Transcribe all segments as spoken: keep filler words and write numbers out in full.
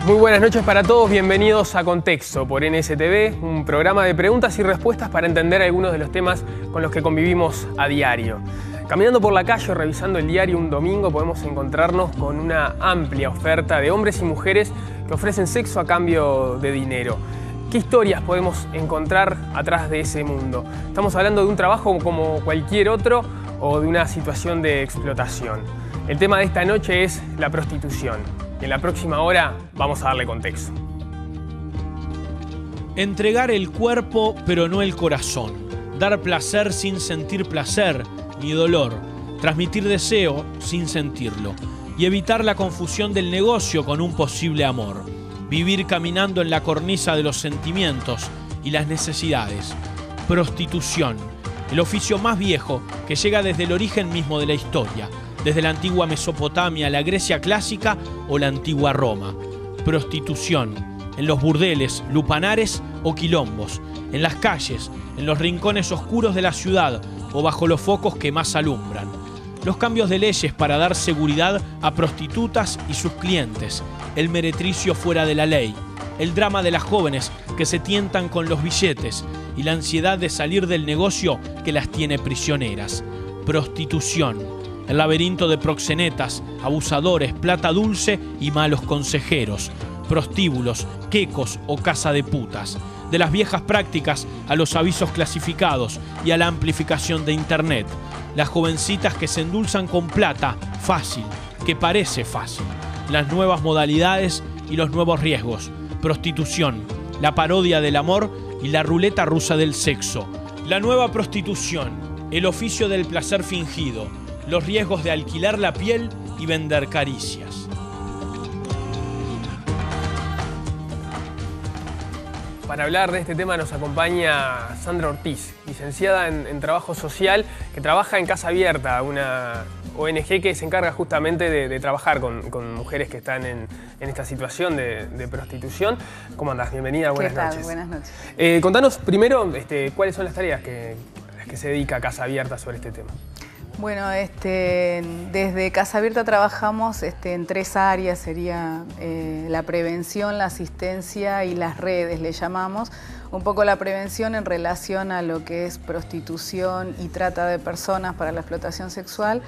Muy buenas noches para todos, bienvenidos a Contexto por N S T V, un programa de preguntas y respuestas para entender algunos de los temas con los que convivimos a diario. Caminando por la calle o revisando el diario un domingo podemos encontrarnos con una amplia oferta de hombres y mujeres que ofrecen sexo a cambio de dinero. ¿Qué historias podemos encontrar atrás de ese mundo? ¿Estamos hablando de un trabajo como cualquier otro o de una situación de explotación? El tema de esta noche es la prostitución. En la próxima hora vamos a darle contexto. Entregar el cuerpo pero no el corazón. Dar placer sin sentir placer ni dolor. Transmitir deseo sin sentirlo. Y evitar la confusión del negocio con un posible amor. Vivir caminando en la cornisa de los sentimientos y las necesidades. Prostitución. El oficio más viejo que llega desde el origen mismo de la historia. Desde la antigua Mesopotamia, la Grecia clásica o la antigua Roma. Prostitución, en los burdeles, lupanares o quilombos, en las calles, en los rincones oscuros de la ciudad o bajo los focos que más alumbran. Los cambios de leyes para dar seguridad a prostitutas y sus clientes, el meretricio fuera de la ley, el drama de las jóvenes que se tientan con los billetes y la ansiedad de salir del negocio que las tiene prisioneras. Prostitución. El laberinto de proxenetas, abusadores, plata dulce y malos consejeros, prostíbulos, quecos o casa de putas. De las viejas prácticas a los avisos clasificados y a la amplificación de internet. Las jovencitas que se endulzan con plata, fácil, que parece fácil. Las nuevas modalidades y los nuevos riesgos. Prostitución, la parodia del amor y la ruleta rusa del sexo. La nueva prostitución, el oficio del placer fingido. Los riesgos de alquilar la piel y vender caricias. Para hablar de este tema nos acompaña Sandra Ortiz, licenciada en, en Trabajo Social, que trabaja en Casa Abierta, una O N G que se encarga justamente de, de trabajar con, con mujeres que están en, en esta situación de, de prostitución. ¿Cómo andás? Bienvenida, buenas ¿Qué tal? noches. Buenas noches. Eh, contanos primero este, cuáles son las tareas que, a las que se dedica Casa Abierta sobre este tema. Bueno, este, desde Casa Abierta trabajamos este, en tres áreas, sería eh, la prevención, la asistencia y las redes, le llamamos. Un poco la prevención en relación a lo que es prostitución y trata de personas para la explotación sexual,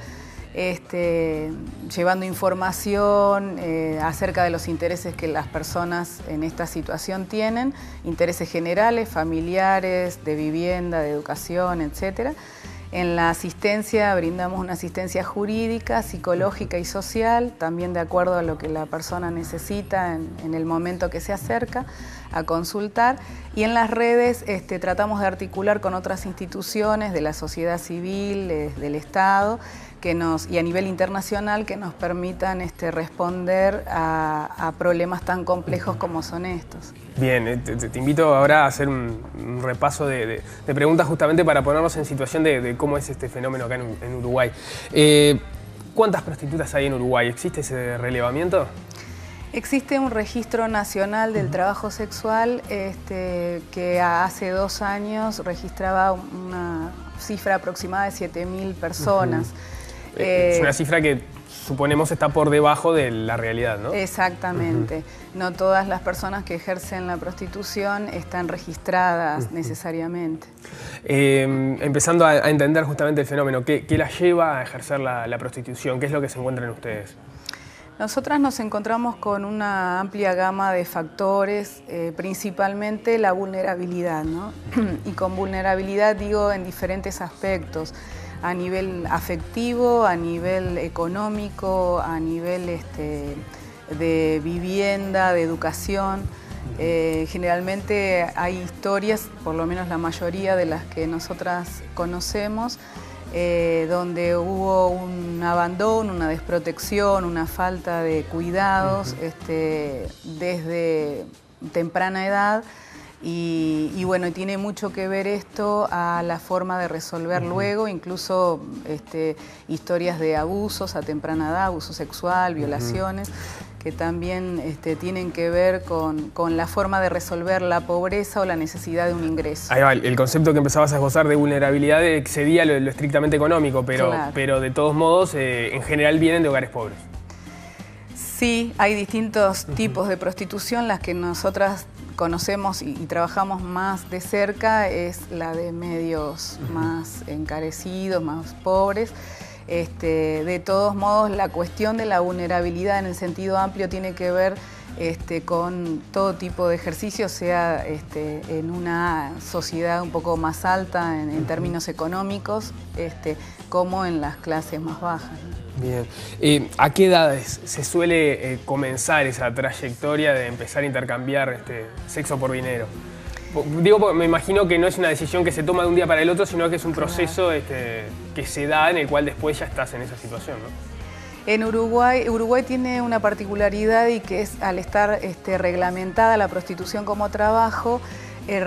este, llevando información eh, acerca de los intereses que las personas en esta situación tienen, intereses generales, familiares, de vivienda, de educación, etcétera. En la asistencia brindamos una asistencia jurídica, psicológica y social, también de acuerdo a lo que la persona necesita en, en el momento que se acerca a consultar. Y en las redes este, tratamos de articular con otras instituciones de la sociedad civil, eh, del Estado, que nos, y a nivel internacional que nos permitan este, responder a, a problemas tan complejos como son estos. Bien, te, te invito ahora a hacer un, un repaso de, de, de preguntas justamente para ponernos en situación de, de cómo es este fenómeno acá en, en Uruguay. Eh, ¿Cuántas prostitutas hay en Uruguay? ¿Existe ese relevamiento? Existe un registro nacional del trabajo sexual este, que hace dos años registraba una cifra aproximada de siete mil personas. Uh-huh. Eh, es una cifra que suponemos está por debajo de la realidad, ¿no? Exactamente. Uh-huh. No todas las personas que ejercen la prostitución están registradas uh-huh. necesariamente. Eh, empezando a, a entender justamente el fenómeno, ¿qué, qué las lleva a ejercer la, la prostitución? ¿Qué es lo que se encuentran ustedes? Nosotras nos encontramos con una amplia gama de factores, eh, principalmente la vulnerabilidad, ¿no? Y con vulnerabilidad digo en diferentes aspectos. A nivel afectivo, a nivel económico, a nivel este, de vivienda, de educación. Eh, generalmente hay historias, por lo menos la mayoría de las que nosotras conocemos, eh, donde hubo un abandono, una desprotección, una falta de cuidados este, desde temprana edad. Y, y bueno, tiene mucho que ver esto a la forma de resolver uh-huh. luego, incluso este, historias de abusos a temprana edad, abuso sexual, violaciones, uh-huh. que también este, tienen que ver con, con la forma de resolver la pobreza o la necesidad de un ingreso. Ahí va, el concepto que empezabas a esbozar de vulnerabilidad excedía lo, lo estrictamente económico, pero, claro. pero de todos modos, eh, en general vienen de hogares pobres. Sí, hay distintos uh-huh. tipos de prostitución. Las que nosotras conocemos y, y trabajamos más de cerca es la de medios uh-huh. más encarecidos, más pobres. Este, de todos modos, la cuestión de la vulnerabilidad en el sentido amplio tiene que ver este, con todo tipo de ejercicio, sea este, en una sociedad un poco más alta en, en términos económicos, este, como en las clases más bajas. Bien. Eh, ¿A qué edades se suele eh, comenzar esa trayectoria de empezar a intercambiar este, sexo por dinero? Digo, porque me imagino que no es una decisión que se toma de un día para el otro, sino que es un proceso este, que se da en el cual después ya estás en esa situación, ¿no? En Uruguay, Uruguay tiene una particularidad, y que es, al estar este, reglamentada la prostitución como trabajo, eh,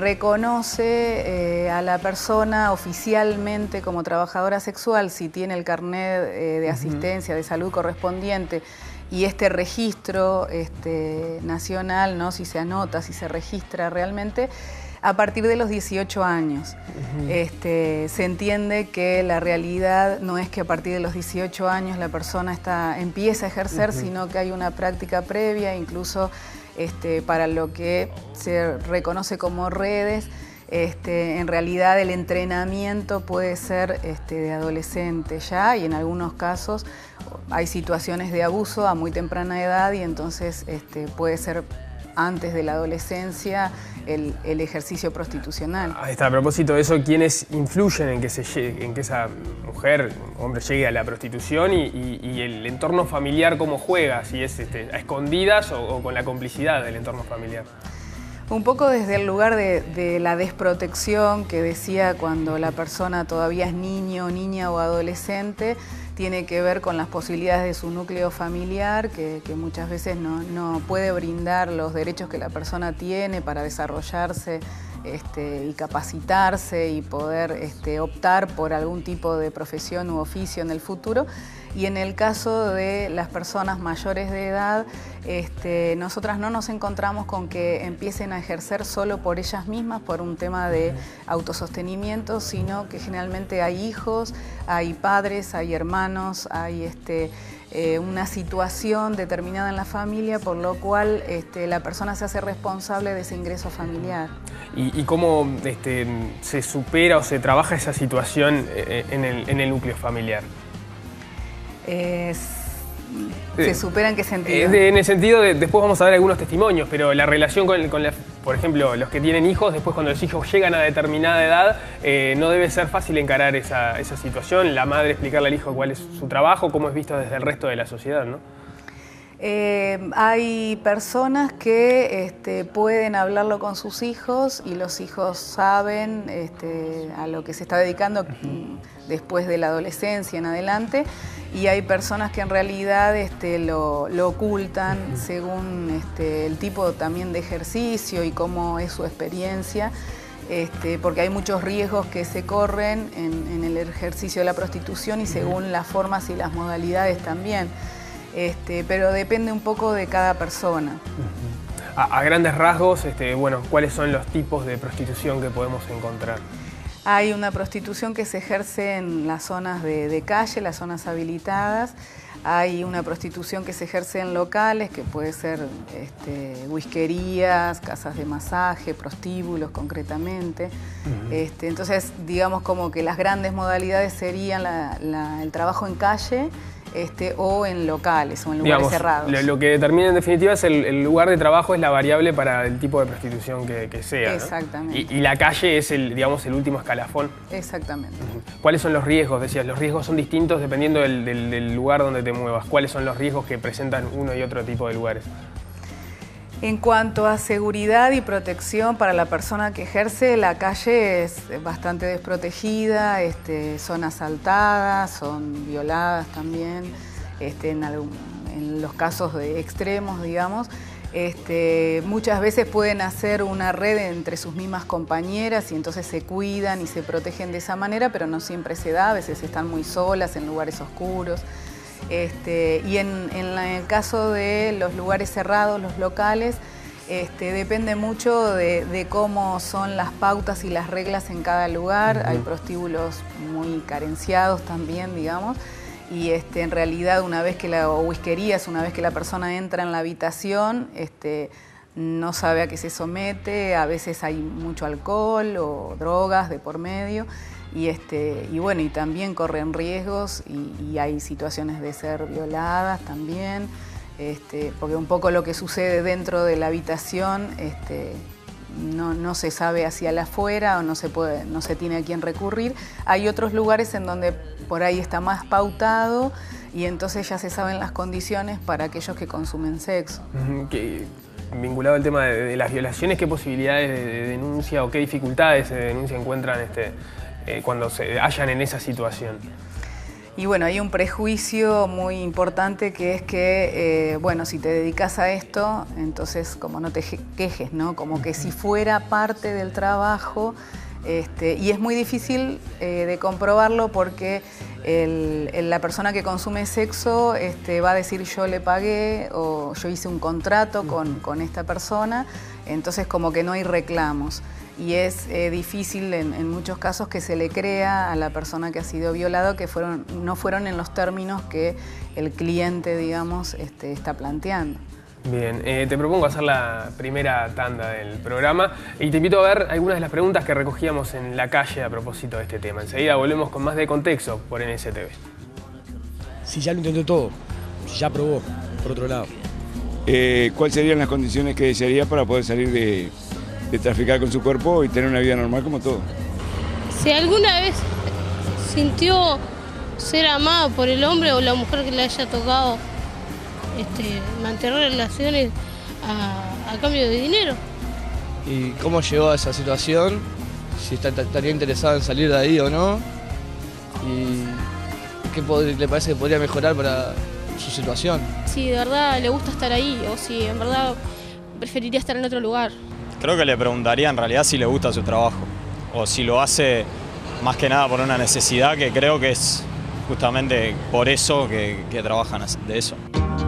reconoce eh, a la persona oficialmente como trabajadora sexual si tiene el carnet eh, de asistencia, uh-huh. de salud correspondiente, y este registro este, nacional, ¿no? Si se anota, si se registra realmente, a partir de los dieciocho años. Uh-huh. este, se entiende que la realidad no es que a partir de los dieciocho años la persona está, empieza a ejercer, uh-huh. sino que hay una práctica previa, incluso este, para lo que se reconoce como redes. Este, en realidad el entrenamiento puede ser este, de adolescente ya, y en algunos casos hay situaciones de abuso a muy temprana edad, y entonces este, puede ser antes de la adolescencia el, el ejercicio prostitucional. Ahí está, a propósito de eso, ¿quiénes influyen en que, se llegue, en que esa mujer, hombre, llegue a la prostitución, y, y, y el entorno familiar cómo juega? Si es este, a escondidas o, o con la complicidad del entorno familiar. Un poco desde el lugar de, de la desprotección que decía, cuando la persona todavía es niño, niña o adolescente, tiene que ver con las posibilidades de su núcleo familiar, que, que muchas veces no, no puede brindar los derechos que la persona tiene para desarrollarse este, y capacitarse y poder este, optar por algún tipo de profesión u oficio en el futuro. Y en el caso de las personas mayores de edad, este, nosotras no nos encontramos con que empiecen a ejercer solo por ellas mismas, por un tema de autosostenimiento, sino que generalmente hay hijos, hay padres, hay hermanos, hay este, eh, una situación determinada en la familia, por lo cual este, la persona se hace responsable de ese ingreso familiar. ¿Y, y cómo este, se supera o se trabaja esa situación en el, en el núcleo familiar? Es, ¿Se supera en qué sentido? Eh, en el sentido de, después vamos a ver algunos testimonios, pero la relación con, con la, por ejemplo, los que tienen hijos, después cuando los hijos llegan a determinada edad, eh, no debe ser fácil encarar esa, esa situación, la madre explicarle al hijo cuál es su trabajo, cómo es visto desde el resto de la sociedad, ¿no? Eh, hay personas que este, pueden hablarlo con sus hijos, y los hijos saben este, a lo que se está dedicando uh-huh. después de la adolescencia en adelante, y hay personas que en realidad este, lo, lo ocultan uh-huh. según este, el tipo también de ejercicio y cómo es su experiencia. Este, porque hay muchos riesgos que se corren en, en el ejercicio de la prostitución, y según las formas y las modalidades también. Este, pero depende un poco de cada persona. Uh-huh. a, a grandes rasgos, este, bueno, ¿cuáles son los tipos de prostitución que podemos encontrar? Hay una prostitución que se ejerce en las zonas de, de calle, las zonas habilitadas. Hay una prostitución que se ejerce en locales, que puede ser este, whiskerías, casas de masaje, prostíbulos concretamente. Uh-huh. este, entonces, digamos como que las grandes modalidades serían la, la, el trabajo en calle, Este, o en locales o en lugares Digamos, cerrados. Lo, lo que determina en definitiva es el, el lugar de trabajo, es la variable para el tipo de prostitución que, que sea. Exactamente. ¿No? Y, y la calle es el, digamos, el último escalafón. Exactamente. Uh-huh. ¿Cuáles son los riesgos? Decías, los riesgos son distintos dependiendo del, del, del lugar donde te muevas. ¿Cuáles son los riesgos que presentan uno y otro tipo de lugares? En cuanto a seguridad y protección para la persona que ejerce, la calle es bastante desprotegida, este, son asaltadas, son violadas también, este, en, algún, en los casos de extremos, digamos. Este, muchas veces pueden hacer una red entre sus mismas compañeras, y entonces se cuidan y se protegen de esa manera, pero no siempre se da, a veces están muy solas en lugares oscuros. Este, y en, en, la, en el caso de los lugares cerrados, los locales, este, depende mucho de, de cómo son las pautas y las reglas en cada lugar. Uh-huh. Hay prostíbulos muy carenciados también, digamos, y este, en realidad una vez que la, o whiskerías, una vez que la persona entra en la habitación, este, no sabe a qué se somete, a veces hay mucho alcohol o drogas de por medio, y, este, y bueno, y también corren riesgos y, y hay situaciones de ser violadas también, este, porque un poco lo que sucede dentro de la habitación este, no, no se sabe hacia la afuera o no se, puede, no se tiene a quién recurrir. Hay otros lugares en donde por ahí está más pautado y entonces ya se saben las condiciones para aquellos que consumen sexo. Que, vinculado al tema de, de las violaciones, ¿qué posibilidades de, de denuncia o qué dificultades de denuncia encuentran este, eh, cuando se hallan en esa situación? Y bueno, hay un prejuicio muy importante que es que, eh, bueno, si te dedicas a esto, entonces como no te quejes, ¿no? Como que si fuera parte del trabajo, este, y es muy difícil eh, de comprobarlo porque el, el, la persona que consume sexo este, va a decir yo le pagué o yo hice un contrato con, con esta persona, entonces como que no hay reclamos. Y es eh, difícil en, en muchos casos que se le crea a la persona que ha sido violado que fueron, no fueron en los términos que el cliente, digamos, este, está planteando. Bien, eh, te propongo hacer la primera tanda del programa y te invito a ver algunas de las preguntas que recogíamos en la calle a propósito de este tema. Enseguida volvemos con más de Contexto por N S T V. Si ya lo intentó todo, si ya probó, por otro lado. Eh, ¿Cuáles serían las condiciones que desearía para poder salir de... de traficar con su cuerpo y tener una vida normal como todo? Si alguna vez sintió ser amado por el hombre o la mujer que le haya tocado este, mantener relaciones a, a cambio de dinero. ¿Y cómo llegó a esa situación? Si está, estaría interesado en salir de ahí o no. ¿Y qué le parece que podría mejorar para su situación? Si de verdad le gusta estar ahí o si en verdad preferiría estar en otro lugar. Creo que le preguntaría en realidad si le gusta su trabajo o si lo hace más que nada por una necesidad, que creo que es justamente por eso que, que trabajan de eso.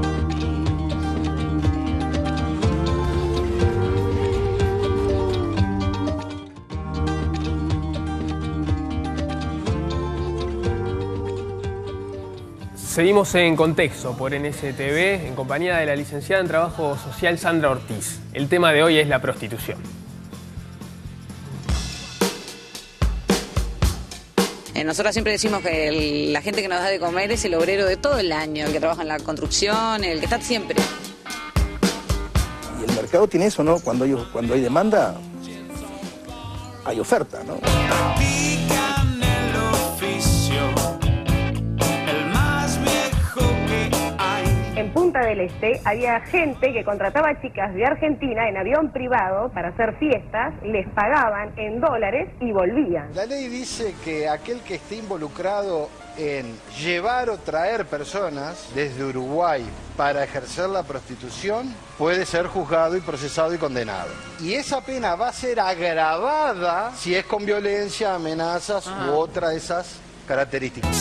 Seguimos en Contexto por N S T V en compañía de la licenciada en Trabajo Social Sandra Ortiz. El tema de hoy es la prostitución. Eh, nosotros siempre decimos que el, la gente que nos da de comer es el obrero de todo el año, el que trabaja en la construcción, el que está siempre. Y el mercado tiene eso, ¿no? Cuando hay, cuando hay demanda, hay oferta, ¿no? En Punta del Este había gente que contrataba chicas de Argentina en avión privado para hacer fiestas, les pagaban en dólares y volvían. La ley dice que aquel que esté involucrado en llevar o traer personas desde Uruguay para ejercer la prostitución puede ser juzgado y procesado y condenado. Y esa pena va a ser agravada si es con violencia, amenazas ah. u otra de esas características.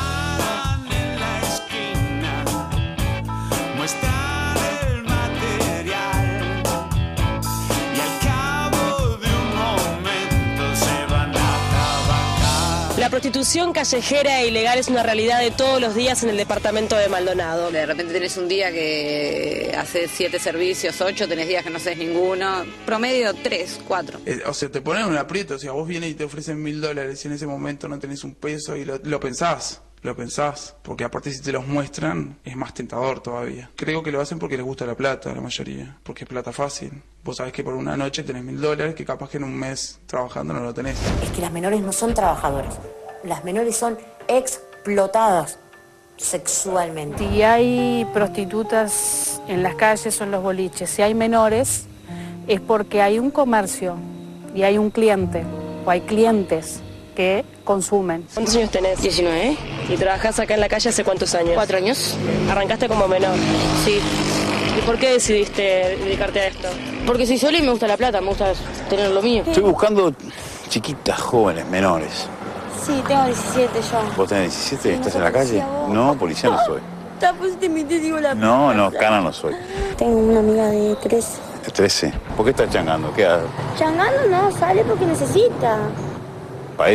La prostitución callejera e ilegal es una realidad de todos los días en el departamento de Maldonado. De repente tenés un día que haces siete servicios, ocho, tenés días que no haces ninguno. Promedio tres, cuatro. Eh, o sea, te ponen en un aprieto, o sea, vos vienes y te ofrecen mil dólares y en ese momento no tenés un peso y lo, lo pensás. Lo pensás, porque aparte si te los muestran es más tentador todavía. Creo que lo hacen porque les gusta la plata, la mayoría, porque es plata fácil. Vos sabés que por una noche tenés mil dólares, que capaz que en un mes trabajando no lo tenés. Es que las menores no son trabajadoras, las menores son explotadas sexualmente. Si hay prostitutas en las calles o en los boliches, si hay menores, es porque hay un comercio y hay un cliente, o hay clientes que consumen. ¿Cuántos años tenés? diecinueve. ¿Y trabajás acá en la calle hace cuántos años? Cuatro años. ¿Arrancaste como menor? Sí. ¿Y por qué decidiste dedicarte a esto? Porque soy sola y me gusta la plata, me gusta tener lo mío. Estoy buscando chiquitas, jóvenes, menores. Sí, tengo diecisiete yo. ¿Vos tenés diecisiete? Sí, ¿Estás no en la calle? vos. No, policía no soy. Ya, pues te metí, digo la No, no, cana no soy. Tengo una amiga de trece. ¿De trece? ¿Por qué estás changando? ¿Qué haces? Changando no, sale porque necesita. ¿Para ella?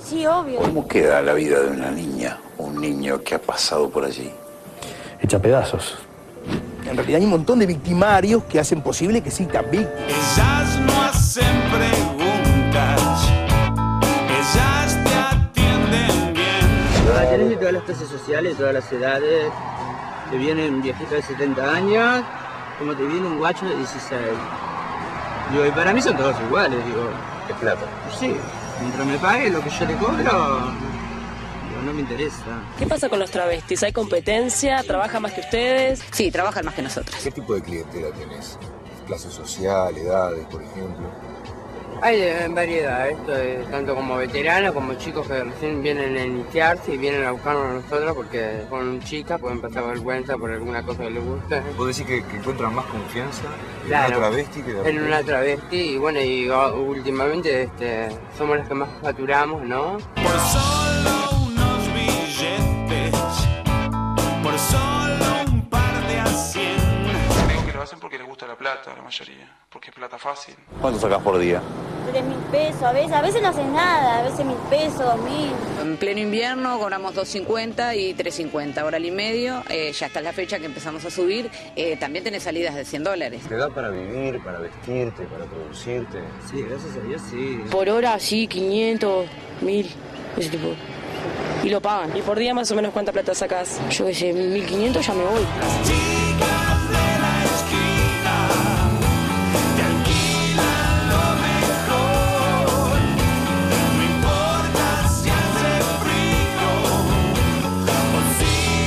Sí, obvio. ¿Cómo queda la vida de una niña o un niño que ha pasado por allí? Hecha pedazos. En realidad hay un montón de victimarios que hacen posible que existan víctimas. Ellas no hacen preguntas, ellas te atienden bien. Tenés todas las clases sociales, todas las edades. Te viene un viejito de setenta años, como te viene un guacho de dieciséis. Digo, y para mí son todos iguales, digo. ¿Qué plata? Sí, mientras me pague lo que yo le cobro, digo, no me interesa. ¿Qué pasa con los travestis? ¿Hay competencia? ¿Trabajan más que ustedes? Sí, trabajan más que nosotros. ¿Qué tipo de clientela tenés? ¿Clase social, edades, por ejemplo? Hay de variedad, esto es tanto como veteranos como chicos que recién vienen a iniciarse y vienen a buscarnos a nosotros porque con chicas pueden pasar vergüenza por alguna cosa que les guste. ¿Vos decís que, que encuentran más confianza en Claro, una travesti que de en una travesti? Y bueno, y oh, últimamente este, somos los que más facturamos, ¿no? Por solo unos billetes, por solo un par de a cien. Creen que lo hacen porque les gusta la plata, la mayoría, porque es plata fácil. ¿Cuánto sacás por día? Tres mil pesos, a veces, a veces no haces nada, a veces mil pesos, dos mil. En pleno invierno cobramos dos cincuenta y tres cincuenta, hora y medio. Eh, ya está la fecha que empezamos a subir. Eh, también tenés salidas de cien dólares. ¿Te da para vivir, para vestirte, para producirte? Sí, gracias a Dios, sí. Por hora, sí, quinientos, mil, ese tipo. Y lo pagan. ¿Y por día más o menos cuánta plata sacás? Yo qué sé, mil quinientos ya me voy. Chicas de la esquina te alquilan lo mejor. No importa si hace frío o si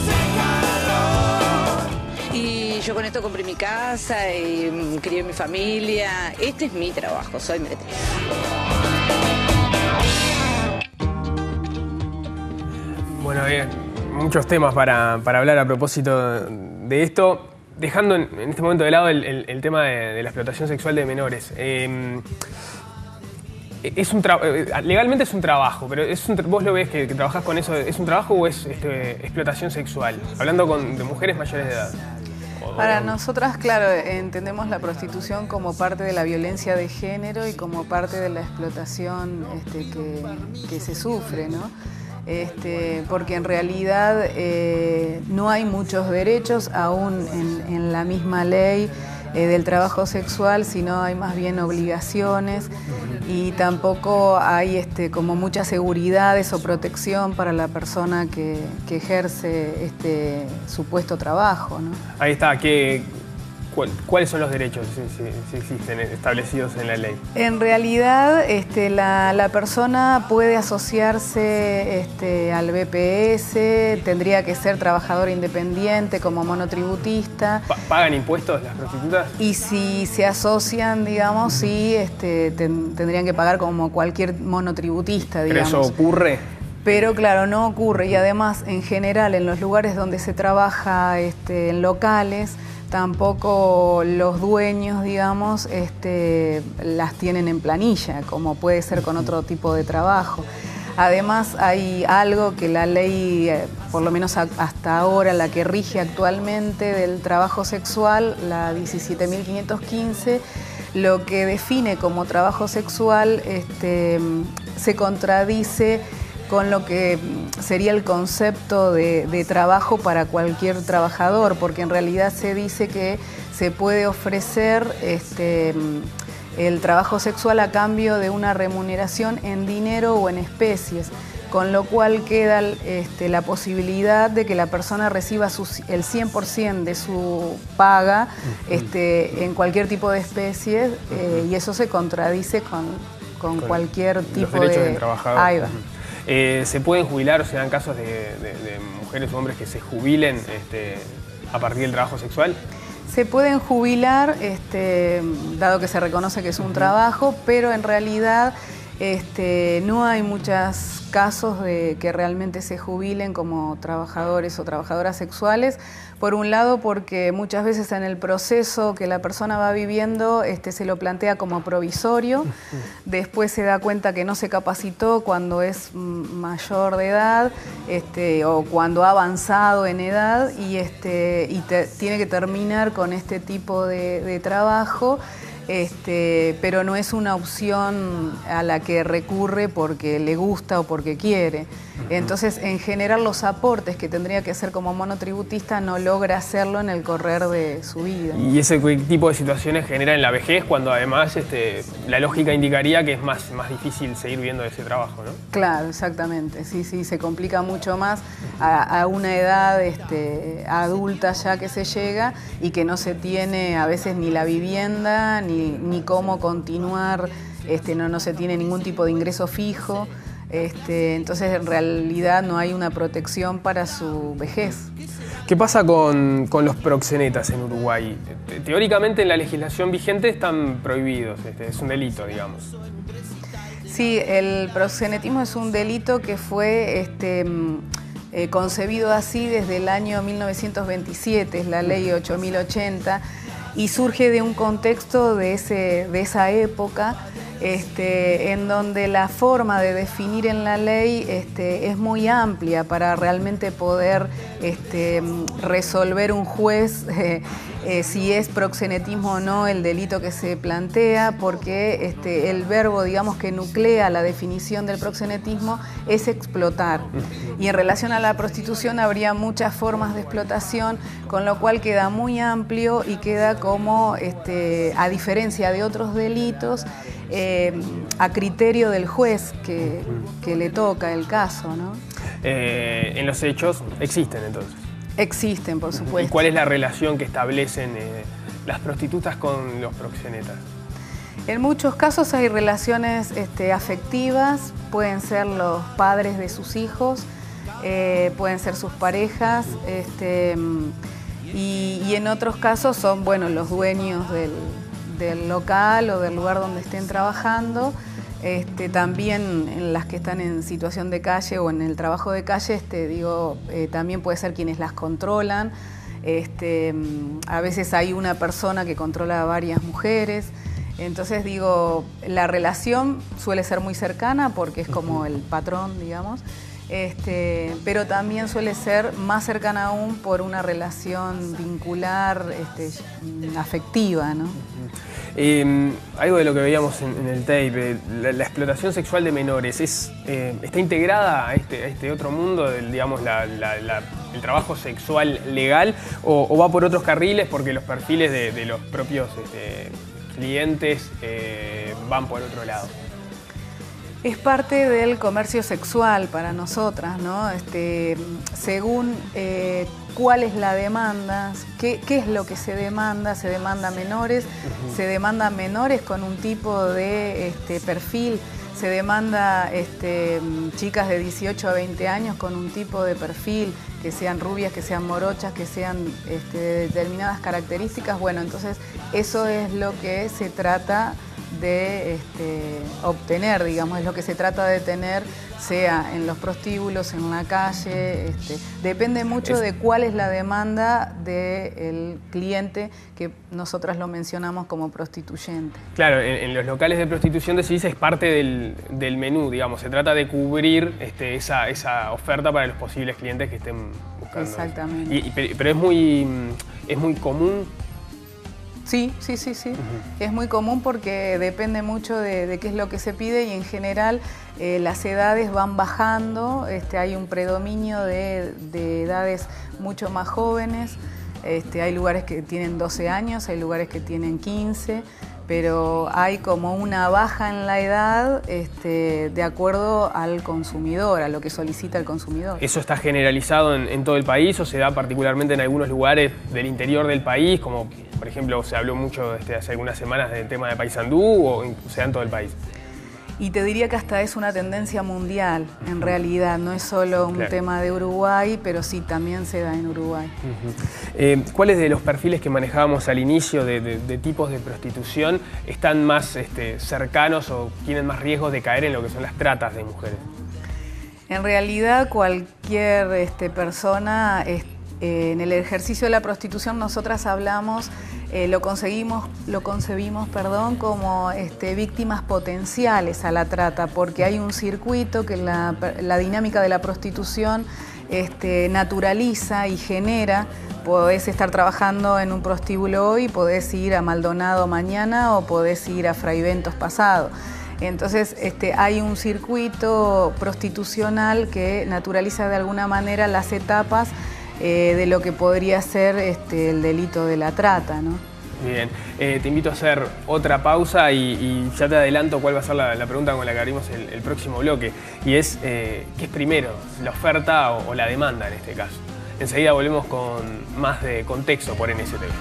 hace calor. Y yo con esto compré mi casa y mm, crié mi familia. Este es mi trabajo, soy meretriz. Bueno, bien, muchos temas para, para hablar a propósito de esto, dejando en, en este momento de lado el, el, el tema de, de la explotación sexual de menores. Eh, es un tra- legalmente es un trabajo, pero es un, vos lo ves que, que trabajás con eso, ¿es un trabajo o es este, explotación sexual? Hablando con, de mujeres mayores de edad. Para nosotras, claro, entendemos la prostitución como parte de la violencia de género y como parte de la explotación este, que, que se sufre, ¿no? Este, porque en realidad eh, no hay muchos derechos aún en, en la misma ley eh, del trabajo sexual, sino hay más bien obligaciones y tampoco hay este, como muchas seguridades o protección para la persona que, que ejerce este supuesto trabajo, ¿no? Ahí está, ¿qué, cuál, ¿cuáles son los derechos si, si, si existen establecidos en la ley? En realidad, este, la, la persona puede asociarse este, al B P S, tendría que ser trabajador independiente como monotributista. Pa- ¿Pagan impuestos las prostitutas? Y si se asocian, digamos, sí, este, ten- tendrían que pagar como cualquier monotributista, ¿Pero digamos. eso ocurre? Pero claro, no ocurre. Y además, en general, en los lugares donde se trabaja este, en locales, tampoco los dueños, digamos, este, las tienen en planilla, como puede ser con otro tipo de trabajo. Además, hay algo que la ley, eh, por lo menos a- hasta ahora, la que rige actualmente del trabajo sexual, la diecisiete mil quinientos quince, lo que define como trabajo sexual este, se contradice con lo que sería el concepto de, de trabajo para cualquier trabajador, porque en realidad se dice que se puede ofrecer este, el trabajo sexual a cambio de una remuneración en dinero o en especies, con lo cual queda este, la posibilidad de que la persona reciba sus, el cien por ciento de su paga este, en cualquier tipo de especie, eh, y eso se contradice con, con, Con cualquier tipo los derechos de... del trabajador. Ahí va. Eh, ¿Se pueden jubilar o se dan casos de, de- de mujeres o hombres que se jubilen este, a partir del trabajo sexual? Se pueden jubilar, este, dado que se reconoce que es un trabajo, pero en realidad este, no hay muchos casos de que realmente se jubilen como trabajadores o trabajadoras sexuales. Por un lado, porque muchas veces en el proceso que la persona va viviendo este, se lo plantea como provisorio, después se da cuenta que no se capacitó cuando es mayor de edad este, o cuando ha avanzado en edad y, este, y te, tiene que terminar con este tipo de, de trabajo. Este, pero no es una opción a la que recurre porque le gusta o porque quiere. Entonces, en general, los aportes que tendría que hacer como monotributista no logra hacerlo en el correr de su vida. Y ese tipo de situaciones genera en la vejez, cuando además este, la lógica indicaría que es más, más difícil seguir viendo ese trabajo, ¿no? Claro, exactamente. Sí, sí, se complica mucho más a, a una edad este, adulta ya que se llega y que no se tiene a veces ni la vivienda ni, ni cómo continuar, este, no, no se tiene ningún tipo de ingreso fijo. Este, entonces, en realidad no hay una protección para su vejez. ¿Qué pasa con, con los proxenetas en Uruguay? Teóricamente en la legislación vigente están prohibidos, este, es un delito, digamos. Sí, el proxenetismo es un delito que fue este, eh, concebido así desde el año mil novecientos veintisiete, es la ley ocho mil ochenta, y surge de un contexto de, ese, de esa época, Este, en donde la forma de definir en la ley este, es muy amplia para realmente poder este, resolver un juez eh, eh, si es proxenetismo o no el delito que se plantea, porque este, el verbo, digamos, que nuclea la definición del proxenetismo es explotar. Y en relación a la prostitución habría muchas formas de explotación, con lo cual queda muy amplio y queda como, este, a diferencia de otros delitos, Eh, a criterio del juez que, que le toca el caso, ¿no? Eh, en los hechos existen entonces. Existen, por supuesto. ¿Y cuál es la relación que establecen eh, las prostitutas con los proxenetas? En muchos casos hay relaciones este, afectivas, pueden ser los padres de sus hijos, eh, pueden ser sus parejas, este, y, y en otros casos son, bueno, los dueños del del local o del lugar donde estén trabajando, este, también en las que están en situación de calle o en el trabajo de calle, este, digo, eh, también puede ser quienes las controlan. Este, a veces hay una persona que controla a varias mujeres. Entonces, digo, la relación suele ser muy cercana porque es como el patrón, digamos. Este, pero también suele ser más cercana aún por una relación vincular, este, afectiva, ¿no? Eh, algo de lo que veíamos en, en el tape, la, la explotación sexual de menores, es, eh, ¿está integrada a este, a este otro mundo del, digamos, la, la, la, el trabajo sexual legal o, o va por otros carriles porque los perfiles de, de los propios este, clientes eh, van por otro lado? Es parte del comercio sexual para nosotras, ¿no? Este, según eh, cuál es la demanda, qué, qué es lo que se demanda, se demanda menores, uh-huh. se demanda menores con un tipo de este, perfil, se demanda este, chicas de dieciocho a veinte años con un tipo de perfil, que sean rubias, que sean morochas, que sean este, de determinadas características. Bueno, entonces eso es lo que se trata de este, obtener, digamos, es lo que se trata de tener, sea en los prostíbulos, en la calle, este, depende mucho es... de cuál es la demanda del cliente, que nosotras lo mencionamos como prostituyente. Claro, en, en los locales de prostitución, decís, es parte del, del menú, digamos, se trata de cubrir este, esa, esa oferta para los posibles clientes que estén buscando. Exactamente. Y, y, pero es muy, es muy común. Sí, sí, sí, sí. Uh-huh. Es muy común porque depende mucho de, de qué es lo que se pide y en general eh, las edades van bajando, este, hay un predominio de, de edades mucho más jóvenes, este, hay lugares que tienen doce años, hay lugares que tienen quince, pero hay como una baja en la edad este, de acuerdo al consumidor, a lo que solicita el consumidor. ¿Eso está generalizado en, en todo el país o se da particularmente en algunos lugares del interior del país, como por ejemplo se habló mucho este, hace algunas semanas del tema de Paysandú, o se da en todo el país? Y te diría que hasta es una tendencia mundial, en realidad, no es solo un claro. tema de Uruguay, pero sí también se da en Uruguay. Uh-huh. eh, ¿Cuáles de los perfiles que manejábamos al inicio de, de, de tipos de prostitución están más este, cercanos o tienen más riesgos de caer en lo que son las tratas de mujeres? En realidad, cualquier este, persona, eh, en el ejercicio de la prostitución nosotras hablamos, Eh, lo conseguimos, lo concebimos, perdón, como este, víctimas potenciales a la trata, porque hay un circuito que la, la dinámica de la prostitución este, naturaliza y genera. Podés estar trabajando en un prostíbulo hoy, podés ir a Maldonado mañana o podés ir a Fraiventos pasado. Entonces este, hay un circuito prostitucional que naturaliza de alguna manera las etapas eh, de lo que podría ser este, el delito de la trata, ¿no? Bien, eh, te invito a hacer otra pausa y, y ya te adelanto cuál va a ser la, la pregunta con la que abrimos el, el próximo bloque. Y es, eh, ¿qué es primero? ¿La oferta o, o la demanda en este caso? Enseguida volvemos con más de Contexto por N S T V.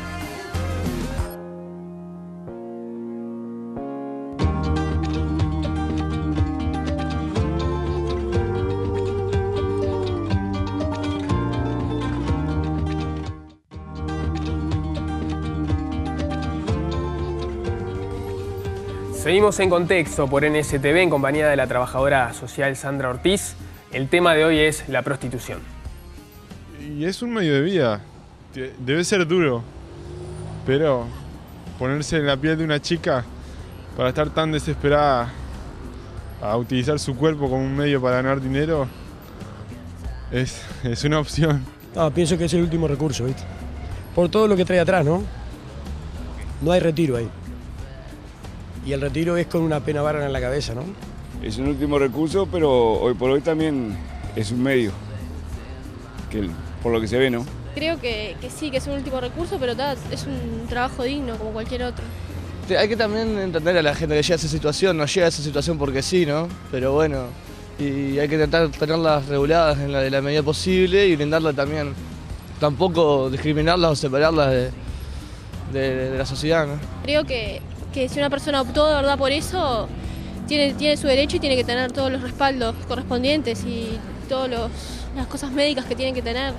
Seguimos en Contexto por N S T V en compañía de la trabajadora social Sandra Ortiz. El tema de hoy es la prostitución. Y es un medio de vida. Debe ser duro, pero ponerse en la piel de una chica para estar tan desesperada a utilizar su cuerpo como un medio para ganar dinero es, es una opción. No, pienso que es el último recurso, ¿viste? Por todo lo que trae atrás, ¿no? No hay retiro ahí. Y el retiro es con una pena bárbara en la cabeza, ¿no? Es un último recurso, pero hoy por hoy también es un medio, que, por lo que se ve, ¿no? Creo que, que sí, que es un último recurso, pero ta, es un trabajo digno como cualquier otro. Sí, hay que también entender a la gente que llega a esa situación, no llega a esa situación porque sí, ¿no? Pero bueno, y hay que intentar tenerlas reguladas en la, de la medida posible y brindarlas también, tampoco discriminarlas o separarlas de, de, de la sociedad, ¿no? Creo que que si una persona optó de verdad por eso, tiene, tiene su derecho y tiene que tener todos los respaldos correspondientes y todas las cosas médicas que tienen que tener.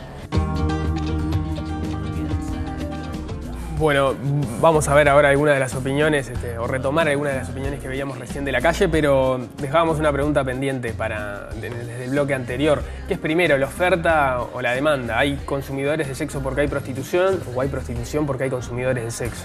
Bueno, vamos a ver ahora algunas de las opiniones, este, o retomar algunas de las opiniones que veíamos recién de la calle, pero dejábamos una pregunta pendiente para, desde el bloque anterior. ¿Qué es primero, la oferta o la demanda? ¿Hay consumidores de sexo porque hay prostitución o hay prostitución porque hay consumidores de sexo?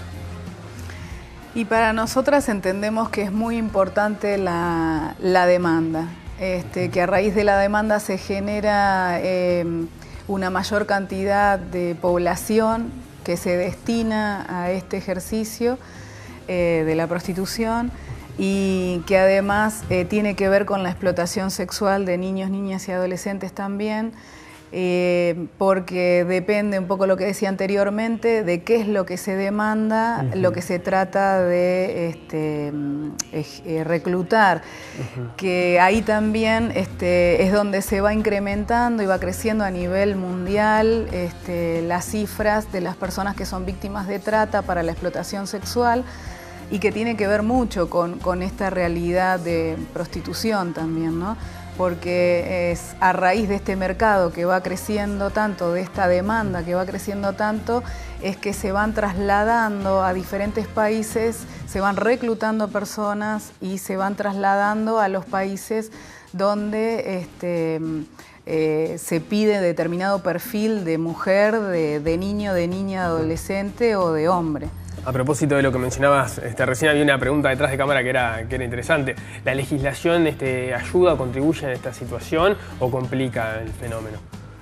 Y para nosotras entendemos que es muy importante la, la demanda, este, que a raíz de la demanda se genera eh, una mayor cantidad de población que se destina a este ejercicio eh, de la prostitución y que además eh, tiene que ver con la explotación sexual de niños, niñas y adolescentes también, Eh, porque depende un poco lo que decía anteriormente de qué es lo que se demanda, uh-huh. lo que se trata de este, eh, reclutar, uh-huh. que ahí también este, es donde se va incrementando y va creciendo a nivel mundial este, las cifras de las personas que son víctimas de trata para la explotación sexual y que tiene que ver mucho con, con esta realidad de prostitución también, ¿no? Porque es a raíz de este mercado que va creciendo tanto, de esta demanda que va creciendo tanto, es que se van trasladando a diferentes países, se van reclutando personas y se van trasladando a los países donde este, eh, se pide determinado perfil de mujer, de, de niño, de niña, de adolescente o de hombre. A propósito de lo que mencionabas, este, recién había una pregunta detrás de cámara que era, que era interesante. ¿La legislación este, ayuda o contribuye en esta situación o complica el fenómeno?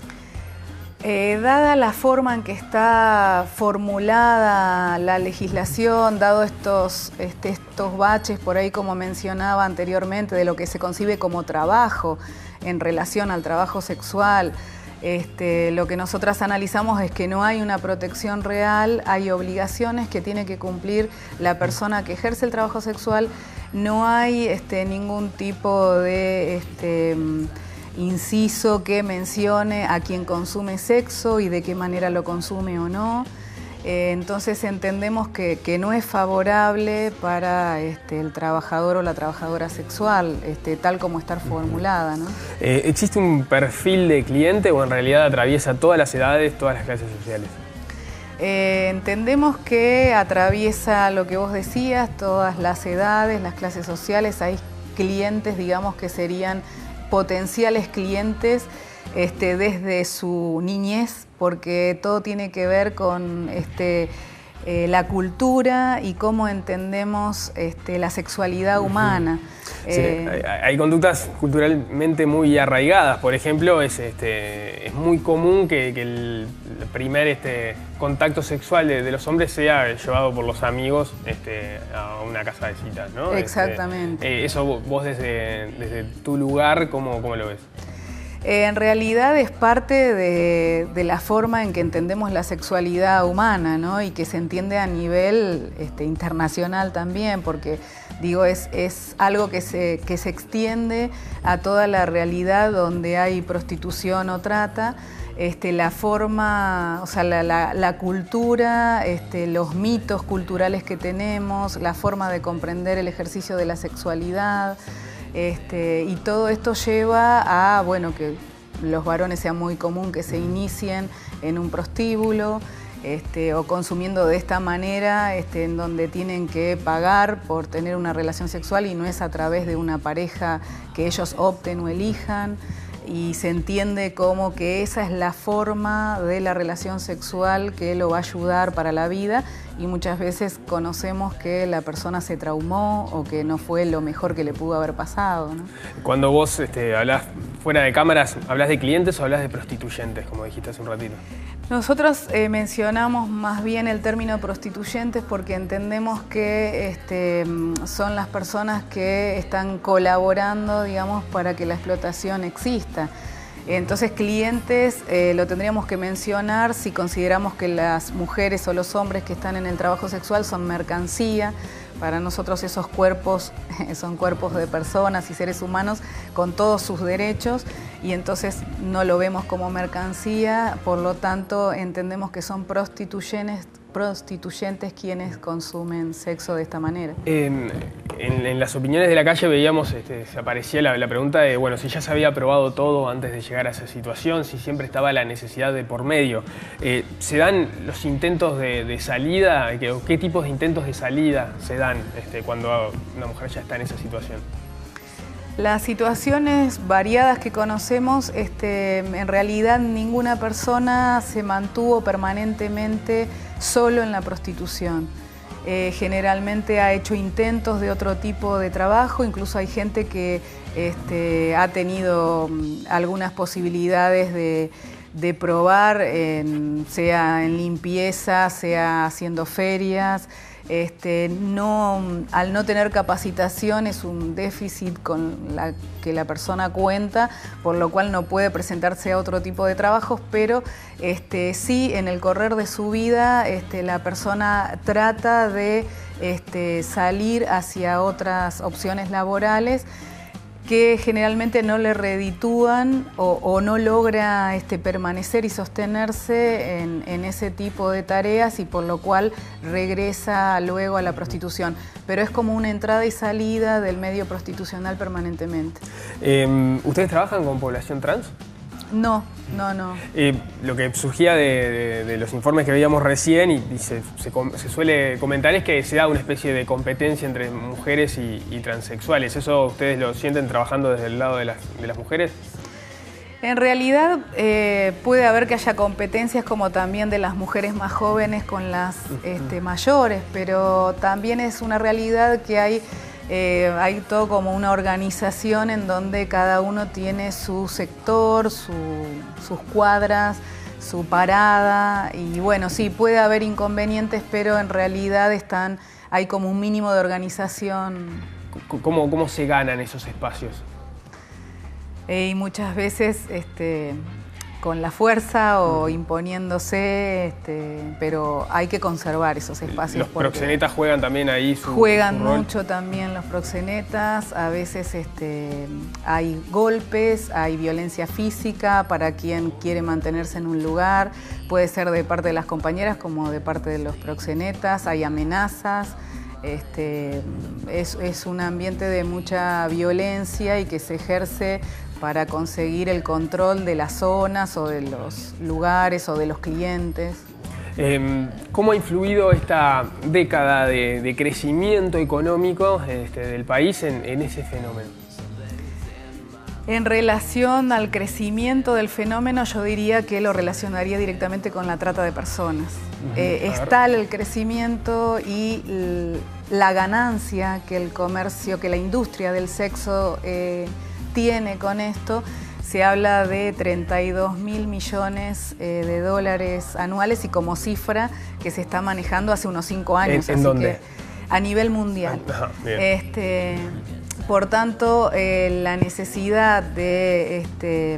Eh, dada la forma en que está formulada la legislación, dado estos, este, estos baches por ahí como mencionaba anteriormente, de lo que se concibe como trabajo en relación al trabajo sexual, Este, lo que nosotras analizamos es que no hay una protección real, hay obligaciones que tiene que cumplir la persona que ejerce el trabajo sexual, no hay este, ningún tipo de este, inciso que mencione a quien consume sexo y de qué manera lo consume o no. Eh, entonces entendemos que, que no es favorable para este, el trabajador o la trabajadora sexual, este, tal como está formulada, ¿no? Eh, ¿Existe un perfil de cliente o en realidad atraviesa todas las edades, todas las clases sociales? Eh, entendemos que atraviesa lo que vos decías, todas las edades, las clases sociales. Hay clientes, digamos, que serían potenciales clientes Este, desde su niñez, porque todo tiene que ver con este, eh, la cultura y cómo entendemos este, la sexualidad humana. Sí, Eh, hay, hay conductas culturalmente muy arraigadas. Por ejemplo, es, este, es muy común que, que el primer este, contacto sexual de, de los hombres sea llevado por los amigos este, a una casa de citas, ¿no? Exactamente. Este, eh, eso vos desde, desde tu lugar, ¿cómo, cómo lo ves? Eh, en realidad es parte de, de la forma en que entendemos la sexualidad humana, ¿no? Y que se entiende a nivel este, internacional también, porque digo, es, es algo que se, que se extiende a toda la realidad donde hay prostitución o trata. Este, la forma, o sea, la, la, la cultura, este, los mitos culturales que tenemos, la forma de comprender el ejercicio de la sexualidad. Este, y todo esto lleva a, bueno, que los varones sea muy común que se inicien en un prostíbulo este, o consumiendo de esta manera, este, en donde tienen que pagar por tener una relación sexual y no es a través de una pareja que ellos opten o elijan. Y se entiende como que esa es la forma de la relación sexual que lo va a ayudar para la vida y muchas veces conocemos que la persona se traumó o que no fue lo mejor que le pudo haber pasado, ¿no? Cuando vos este, hablás fuera de cámaras, ¿hablás de clientes o hablás de prostituyentes, como dijiste hace un ratito? Nosotros eh, mencionamos más bien el término prostituyentes porque entendemos que este, son las personas que están colaborando, digamos, para que la explotación exista. Entonces, clientes eh, lo tendríamos que mencionar si consideramos que las mujeres o los hombres que están en el trabajo sexual son mercancía. Para nosotros esos cuerpos son cuerpos de personas y seres humanos con todos sus derechos y entonces no lo vemos como mercancía, por lo tanto entendemos que son prostituyentes, prostituyentes quienes consumen sexo de esta manera. En, en, en las opiniones de la calle veíamos, este, se aparecía la, la pregunta de, bueno, si ya se había probado todo antes de llegar a esa situación, si siempre estaba la necesidad de por medio. Eh, ¿Se dan los intentos de, de salida? ¿Qué, ¿Qué tipos de intentos de salida se dan este, cuando una mujer ya está en esa situación? Las situaciones variadas que conocemos, este, en realidad ninguna persona se mantuvo permanentemente solo en la prostitución. Eh, generalmente ha hecho intentos de otro tipo de trabajo, incluso hay gente que este, ha tenido algunas posibilidades de, de probar, en, sea en limpieza, sea haciendo ferias. Este, no, al no tener capacitación es un déficit con la que la persona cuenta, por lo cual no puede presentarse a otro tipo de trabajos, pero este, sí en el correr de su vida este, la persona trata de este, salir hacia otras opciones laborales que generalmente no le reditúan o, o no logra este, permanecer y sostenerse en, en ese tipo de tareas y por lo cual regresa luego a la prostitución. Pero es como una entrada y salida del medio prostitucional permanentemente. Eh, ¿Ustedes trabajan con población trans? No, no, no. Eh, lo que surgía de, de, de los informes que veíamos recién y, y se, se, se suele comentar es que se da una especie de competencia entre mujeres y, y transexuales. ¿Eso ustedes lo sienten trabajando desde el lado de las, de las mujeres? En realidad eh, puede haber que haya competencias como también de las mujeres más jóvenes con las este, mayores, pero también es una realidad que hay... Eh, hay todo como una organización en donde cada uno tiene su sector, su, sus cuadras, su parada y bueno, sí, puede haber inconvenientes, pero en realidad están, hay como un mínimo de organización. ¿Cómo, cómo se ganan esos espacios? Eh, y muchas veces este, con la fuerza o imponiéndose, este, pero hay que conservar esos espacios. ¿Los proxenetas juegan también ahí su Juegan su rol? mucho también los proxenetas, a veces este, hay golpes, hay violencia física para quien quiere mantenerse en un lugar, puede ser de parte de las compañeras como de parte de los proxenetas, hay amenazas. Este, es, es un ambiente de mucha violencia y que se ejerce para conseguir el control de las zonas o de los lugares o de los clientes. Eh, ¿Cómo ha influido esta década de, de crecimiento económico este, del país en, en ese fenómeno? En relación al crecimiento del fenómeno, yo diría que lo relacionaría directamente con la trata de personas. Uh-huh. eh, es tal el crecimiento y la ganancia que el comercio, que la industria del sexo eh, tiene con esto. Se habla de treinta y dos mil millones eh, de dólares anuales y como cifra que se está manejando hace unos cinco años. ¿En, en así dónde? Que a nivel mundial. Ajá, bien. Este, por tanto, eh, la necesidad de este,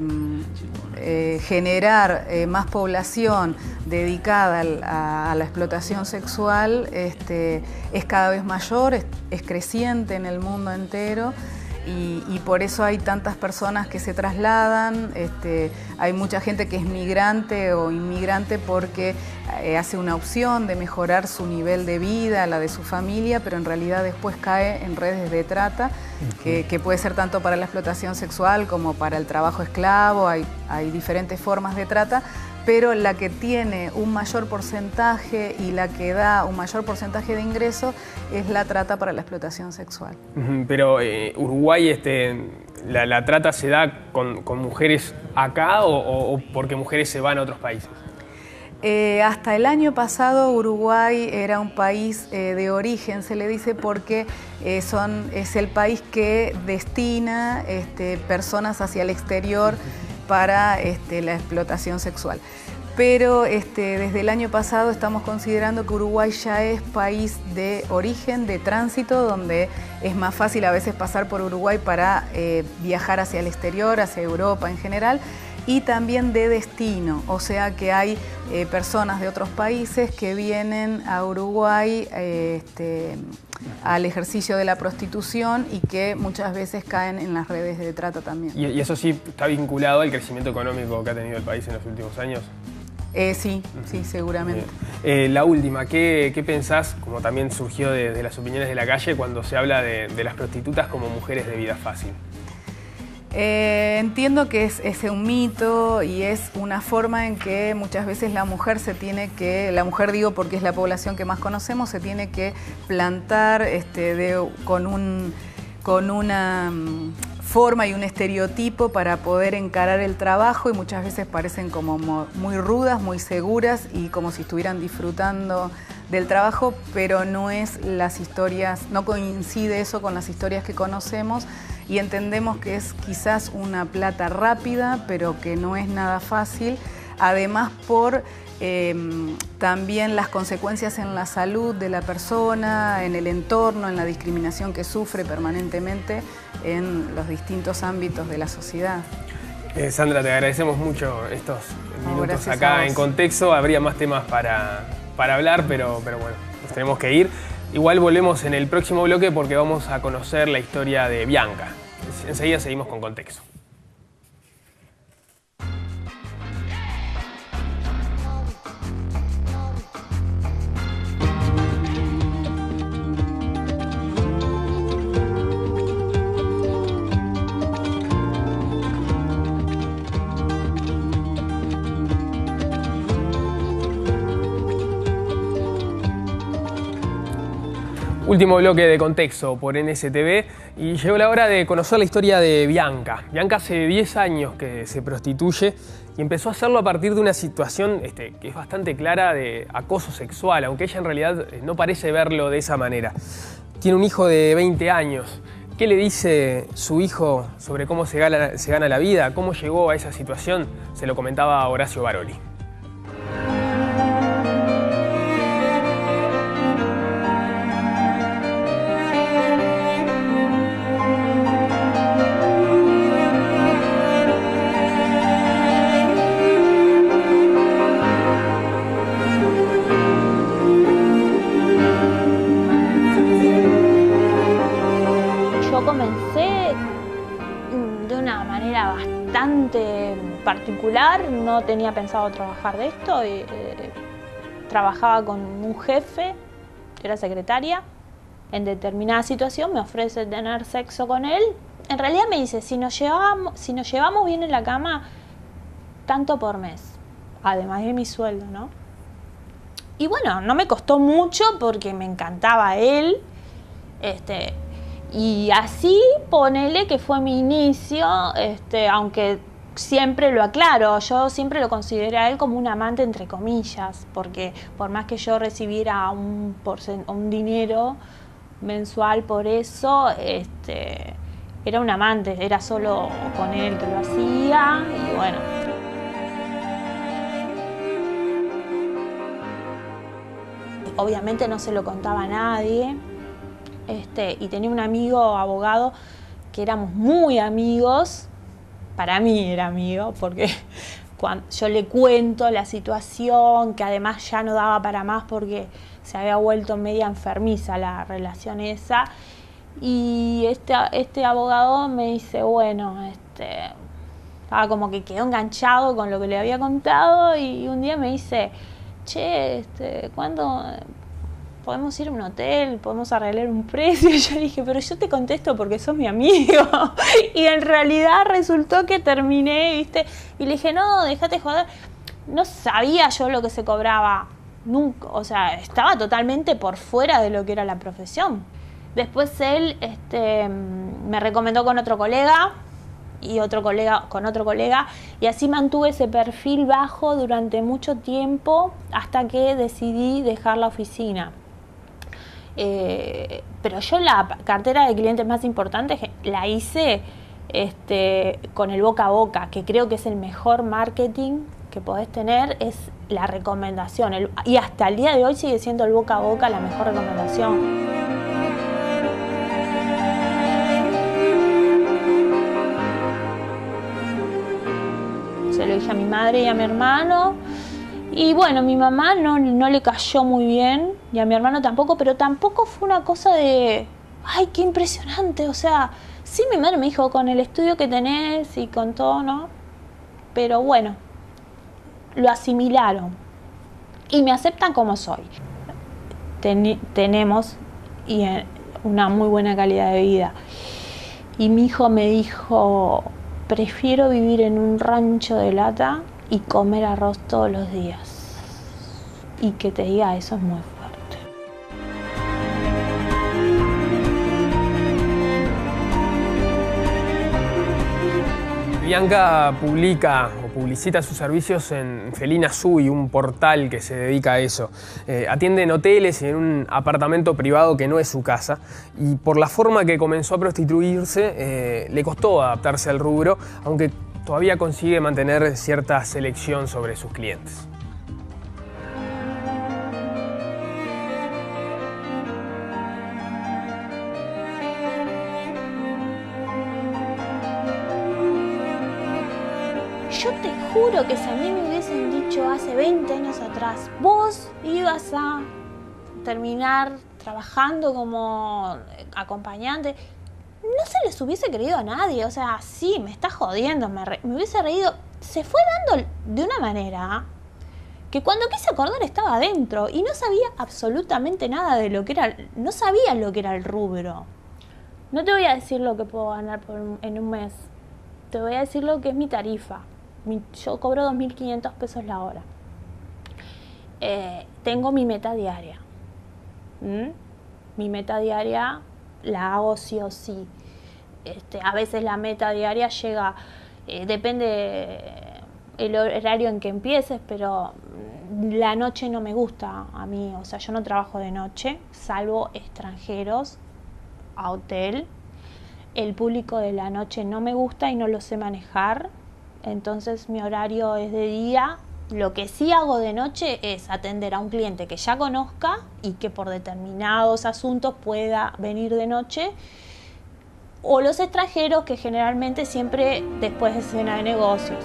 eh, generar eh, más población dedicada al, a, a la explotación sexual este, es cada vez mayor, es, es creciente en el mundo entero. Y, y por eso hay tantas personas que se trasladan, este, hay mucha gente que es migrante o inmigrante porque eh, hace una opción de mejorar su nivel de vida, la de su familia, pero en realidad después cae en redes de trata, uh-huh. que, que puede ser tanto para la explotación sexual como para el trabajo esclavo, hay, hay diferentes formas de trata, pero la que tiene un mayor porcentaje y la que da un mayor porcentaje de ingresos es la trata para la explotación sexual. Pero eh, Uruguay, este, la, la trata se da con, con mujeres acá o, o, o porque mujeres se van a otros países? Eh, hasta el año pasado Uruguay era un país eh, de origen, se le dice, porque eh, son, es el país que destina este, personas hacia el exterior para este, la explotación sexual. Pero este, desde el año pasado estamos considerando que Uruguay ya es país de origen, de tránsito, donde es más fácil a veces pasar por Uruguay para eh, viajar hacia el exterior, hacia Europa en general, y también de destino, o sea que hay eh, personas de otros países que vienen a Uruguay eh, este, al ejercicio de la prostitución y que muchas veces caen en las redes de trata también. ¿Y, y eso sí está vinculado al crecimiento económico que ha tenido el país en los últimos años? Eh, sí, uh-huh. sí, seguramente. Eh, la última, ¿qué, qué pensás, como también surgió de, de las opiniones de la calle, cuando se habla de, de las prostitutas como mujeres de vida fácil? Eh, entiendo que es, es un mito y es una forma en que muchas veces la mujer se tiene que, la mujer digo porque es la población que más conocemos, se tiene que plantar este, de, con, un, con una um, forma y un estereotipo para poder encarar el trabajo y muchas veces parecen como muy rudas, muy seguras y como si estuvieran disfrutando del trabajo, pero no es las historias, no coincide eso con las historias que conocemos. Y entendemos que es quizás una plata rápida, pero que no es nada fácil, además por eh, también las consecuencias en la salud de la persona, en el entorno, en la discriminación que sufre permanentemente en los distintos ámbitos de la sociedad. Eh, Sandra, te agradecemos mucho estos minutos no, acá en Contexto. Habría más temas para, para hablar, pero, pero bueno, nos tenemos que ir. Igual volvemos en el próximo bloque porque vamos a conocer la historia de Bianca. Enseguida seguimos con Contexto. Último bloque de Contexto por N S T V y llegó la hora de conocer la historia de Bianca. Bianca hace diez años que se prostituye y empezó a hacerlo a partir de una situación este, que es bastante clara de acoso sexual, aunque ella en realidad no parece verlo de esa manera. Tiene un hijo de veinte años. ¿Qué le dice su hijo sobre cómo se gana, se gana la vida? ¿Cómo llegó a esa situación? Se lo comentaba Horacio Baroli. Particular, no tenía pensado trabajar de esto, y, eh, trabajaba con un jefe, era secretaria, en determinada situación me ofrece tener sexo con él, en realidad me dice, si nos llevamos, si nos llevamos bien en la cama, tanto por mes, además de mi sueldo, ¿no? Y bueno, no me costó mucho porque me encantaba él, este, Y así, ponele que fue mi inicio, este, aunque siempre lo aclaro, yo siempre lo consideré a él como un amante entre comillas, porque por más que yo recibiera un, un dinero mensual por eso, este, era un amante, era solo con él que lo hacía y bueno. Obviamente no se lo contaba a nadie, este, y tenía un amigo abogado que éramos muy amigos. Para mí era amigo, porque cuando yo le cuento la situación, que además ya no daba para más porque se había vuelto media enfermiza la relación esa, y este, este abogado me dice, bueno, este, estaba como que quedó enganchado con lo que le había contado, y un día me dice, che, este, ¿cuándo podemos ir a un hotel? ¿Podemos arreglar un precio? Y yo dije, pero yo te contesto porque sos mi amigo. Y en realidad resultó que terminé, ¿viste? Y le dije, no, déjate joder. No sabía yo lo que se cobraba. Nunca, o sea, estaba totalmente por fuera de lo que era la profesión. Después él este, me recomendó con otro colega, y otro colega con otro colega, y así mantuve ese perfil bajo durante mucho tiempo hasta que decidí dejar la oficina. Eh, pero yo la cartera de clientes más importante la hice este, con el boca a boca, que creo que es el mejor marketing que podés tener, es la recomendación, el, y hasta el día de hoy sigue siendo el boca a boca la mejor recomendación. Se lo dije a mi madre y a mi hermano. Y bueno, mi mamá no, no le cayó muy bien, y a mi hermano tampoco, pero tampoco fue una cosa de, ay, qué impresionante. O sea, sí, mi madre me dijo, con el estudio que tenés y con todo, ¿no? Pero bueno, lo asimilaron y me aceptan como soy. Ten, tenemos y una muy buena calidad de vida. Y mi hijo me dijo, prefiero vivir en un rancho de lata y comer arroz todos los días. Y que te diga eso es muy fuerte. Bianca publica o publicita sus servicios en Felina Sui, un portal que se dedica a eso. Eh, atiende en hoteles y en un apartamento privado que no es su casa, y por la forma que comenzó a prostituirse eh, le costó adaptarse al rubro, aunque todavía consigue mantener cierta selección sobre sus clientes. Yo te juro que si a mí me hubiesen dicho hace veinte años atrás, vos ibas a terminar trabajando como acompañante, no se les hubiese creído a nadie. O sea, sí, me está jodiendo, me, re, me hubiese reído. Se fue dando de una manera que cuando quise acordar estaba adentro y no sabía absolutamente nada de lo que era, no sabía lo que era el rubro. No te voy a decir lo que puedo ganar por un, en un mes, te voy a decir lo que es mi tarifa. Mi, yo cobro dos mil quinientos pesos la hora. Eh, tengo mi meta diaria. ¿Mm? Mi meta diaria la hago sí o sí. Este, a veces la meta diaria llega, eh, depende el horario en que empieces, pero la noche no me gusta a mí. O sea, yo no trabajo de noche, salvo extranjeros, a hotel. El público de la noche no me gusta y no lo sé manejar. Entonces mi horario es de día. Lo que sí hago de noche es atender a un cliente que ya conozca y que por determinados asuntos pueda venir de noche, o los extranjeros, que generalmente siempre después de cena de negocios.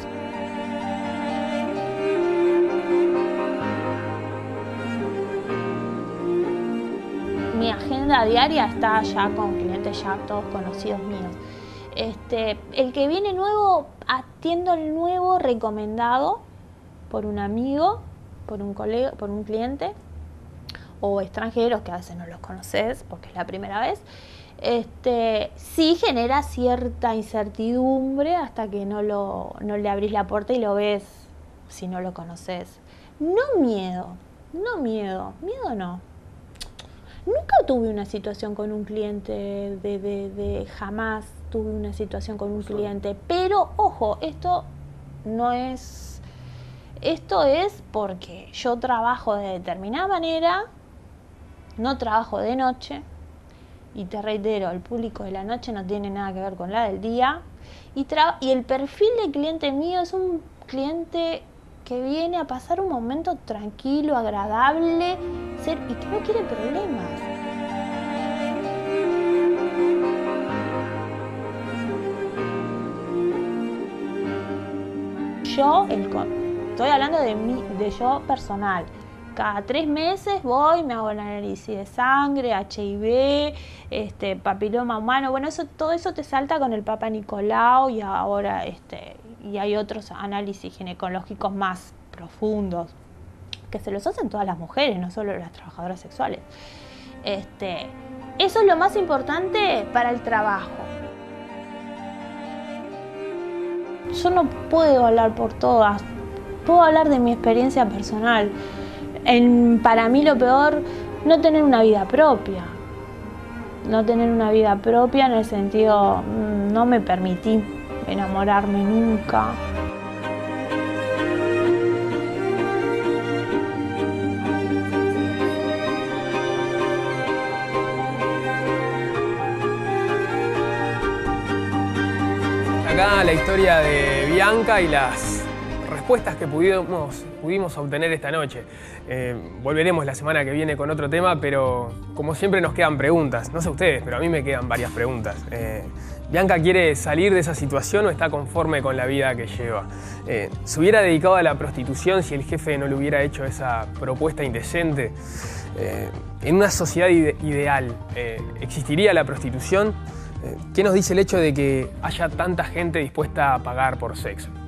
Mi agenda diaria está ya con clientes ya todos conocidos míos. Este, el que viene nuevo, atiendo el nuevo recomendado por un amigo, por un colega, por un cliente, o extranjeros que a veces no los conoces porque es la primera vez. Este, sí genera cierta incertidumbre hasta que no, lo, no le abrís la puerta y lo ves si no lo conoces. No miedo, no miedo, miedo no. Nunca tuve una situación con un cliente, de, de, de jamás tuve una situación con un cliente, pero ojo, esto no es, esto es porque yo trabajo de determinada manera, no trabajo de noche, y te reitero, el público de la noche no tiene nada que ver con la del día, y, y el perfil de cliente mío es un cliente que viene a pasar un momento tranquilo, agradable, ser, y que no quiere problemas. Yo, el, estoy hablando de mí, de yo personal. Cada tres meses voy, me hago el análisis de sangre, H I V, este, papiloma humano. Bueno, eso, todo eso te salta con el Papa Nicolau y ahora este, y hay otros análisis ginecológicos más profundos que se los hacen todas las mujeres, no solo las trabajadoras sexuales. Este, eso es lo más importante para el trabajo. Yo no puedo hablar por todas, puedo hablar de mi experiencia personal. En, para mí lo peor, no tener una vida propia. No tener una vida propia en el sentido, no me permití enamorarme nunca. Acá la historia de Bianca y las respuestas que pudimos, pudimos obtener esta noche. Eh, volveremos la semana que viene con otro tema, pero como siempre nos quedan preguntas. No sé ustedes, pero a mí me quedan varias preguntas. Eh, ¿Bianca quiere salir de esa situación o está conforme con la vida que lleva? Eh, ¿Se hubiera dedicado a la prostitución si el jefe no le hubiera hecho esa propuesta indecente? Eh, en una sociedad ide ideal, eh, ¿existiría la prostitución? ¿Qué nos dice el hecho de que haya tanta gente dispuesta a pagar por sexo?